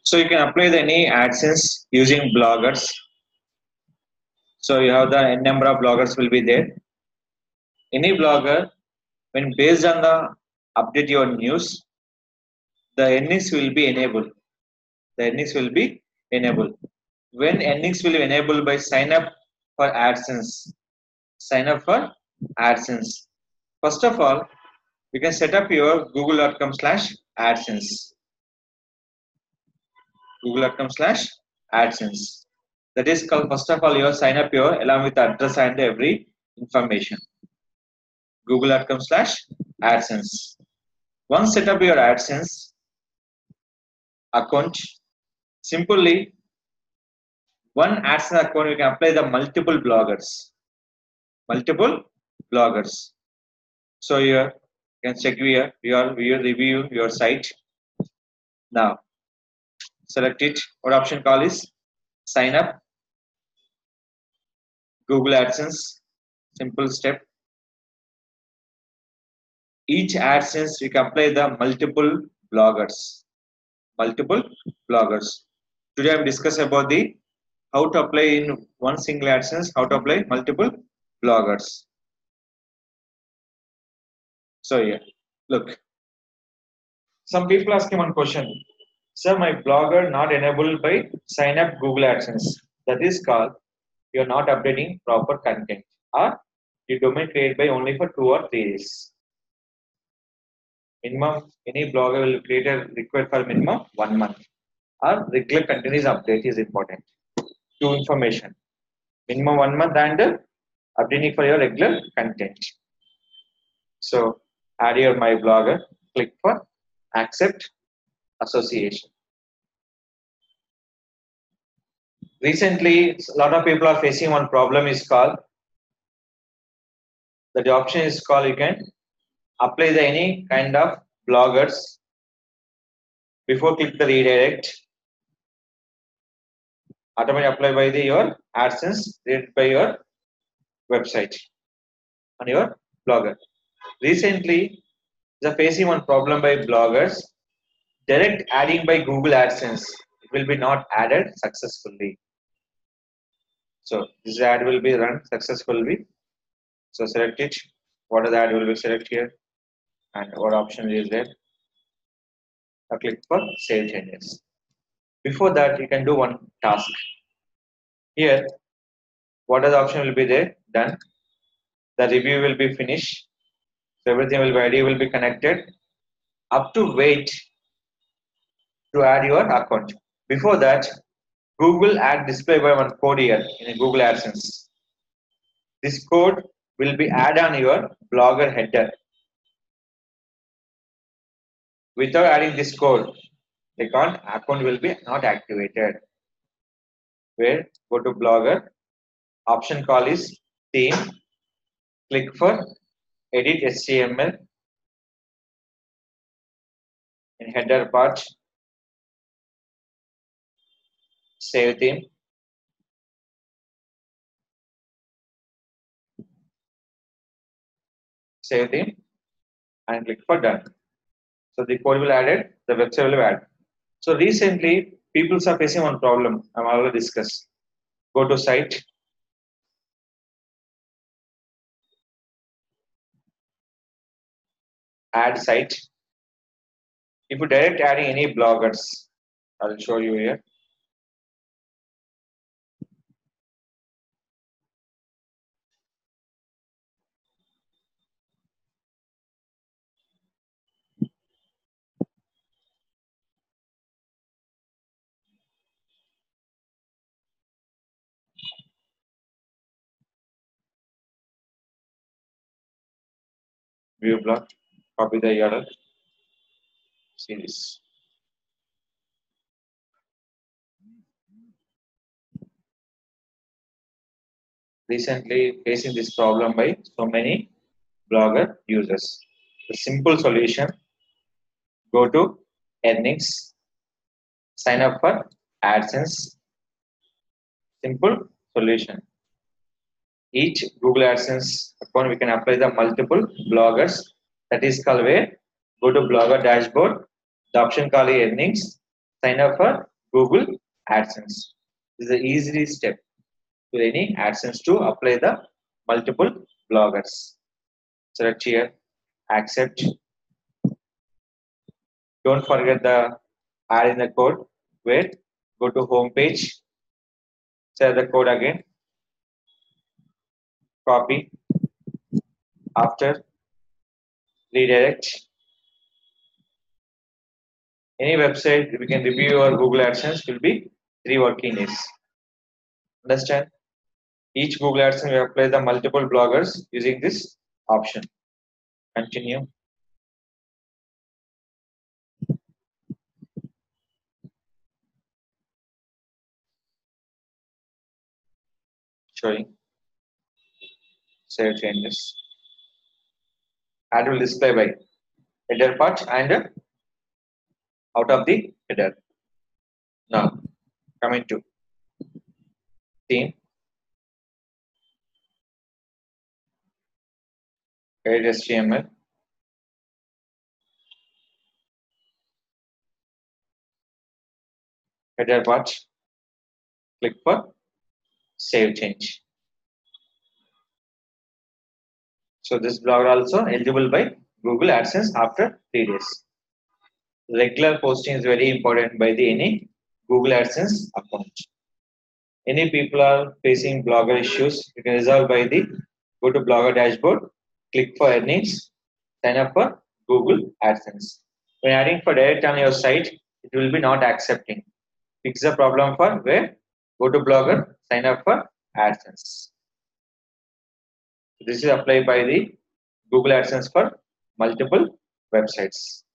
So you can apply the any AdSense using bloggers. So you have the n number of bloggers will be there. Any blogger, when based on the update your news, the earnings will be enabled. The earnings will be enabled. When earnings will be enabled by sign up for AdSense. Sign up for AdSense. First of all, you can set up your google.com/AdSense. Google.com/AdSense. That is called, first of all, you sign up your along with address and every information. Google.com/AdSense. Once set up your AdSense account, simply one AdSense account you can apply the multiple bloggers. So here you can check here your review your site. Now select it. What option call is sign up Google AdSense. Simple step. Each AdSense you can apply the multiple bloggers. Today I am discussing about the how to apply in one single AdSense, how to apply multiple bloggers. So here, look. Some people asking one question. Sir, my blogger not enabled by sign up Google AdSense. That is called you are not updating proper content, or the domain created by only for 2 or 3 days. Minimum any blogger will create a required for minimum 1 month. Or regular continuous update is important. 2 information. Minimum 1 month and updating for your regular content. So add your my blogger. Click for accept association. Recently, a lot of people are facing one problem is called, the option is called you can apply the any kind of bloggers before click the redirect. Automatically apply by the your AdSense read by your website on your blogger. Recently, the facing one problem by bloggers. Direct adding by Google AdSense, it will be not added successfully. So this ad will be run successfully. So select it. What are the ad will be select here, and what option is there? Now click for save changes. Before that, you can do one task. Here, what are the option will be there? Done. The review will be finished. So everything will be ID will be connected. Up to wait to add your account. Before that, Google ad display by one code here in Google AdSense. This code will be added on your blogger header. Without adding this code, the account will be not activated. Where go to blogger, option call is theme. Click for edit HTML in header part. Save theme. Save theme and click for done. So the code will added, the website will be added. So recently, people are facing one problem. I'm already discussed. Go to site. Add site. If you direct adding any bloggers, I'll show you here. View blog, copy the URL. See this. Recently facing this problem by so many blogger users. The simple solution, go to earnings, sign up for AdSense. Simple solution. Each Google AdSense account we can apply the multiple bloggers. That is called where go to blogger dashboard. The option called earnings. Sign up for Google AdSense. This is the easy step to any AdSense to apply the multiple bloggers. Select here, accept. Don't forget the add in the code. Wait, go to home page, share the code again, copy, after redirect. Any website we can review your Google AdSense will be 3 working days. Understand? Each Google AdSense will apply the multiple bloggers using this option. Continue. Showing. Save changes. Ad will display by header part and out of the header. Now, coming to theme, edit HTML, header part, click for save change. So this blog also eligible by Google AdSense after 3 days. Regular posting is very important by the any Google AdSense account. Any people are facing blogger issues, you can resolve by the go to blogger dashboard, click for earnings, sign up for Google AdSense. When adding for direct on your site, it will be not accepting. Fix the problem for where go to blogger, sign up for AdSense. This is applied by the Google AdSense for multiple websites.